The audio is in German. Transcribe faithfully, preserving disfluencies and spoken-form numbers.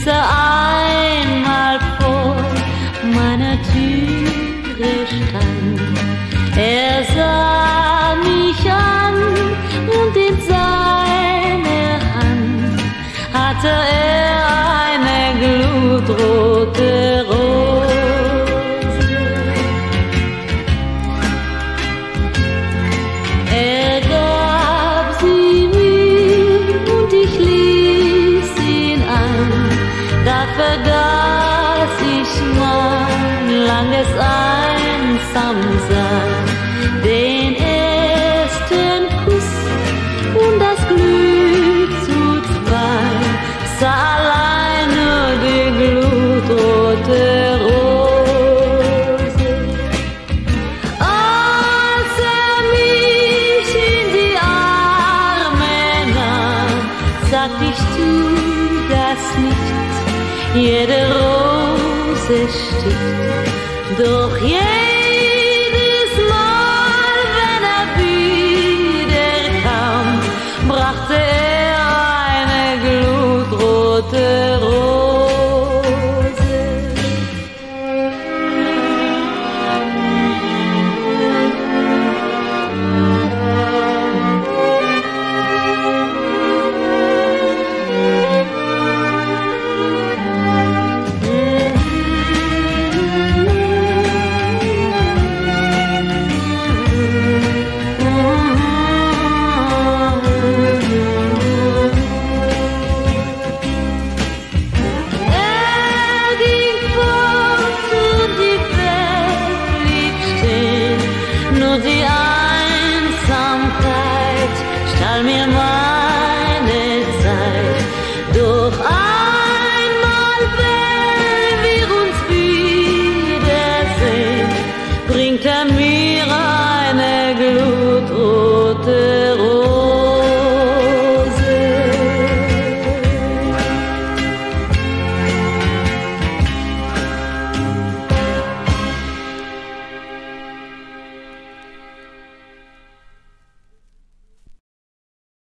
bis er einmal vor meiner Türe stand. Er sah mich an und in seiner Hand hatte er eine glutrote Rose. Er gab sie mir und ich ließ ihn an. Da vergaß ich mein langes Einsamsein, den ersten Kuss und das Glück zu zweit, sah allein nur die glutrote Rose. Als er mich in die Arme nahm, sagt ich, tu das nicht, jede Rose stirbt, doch jede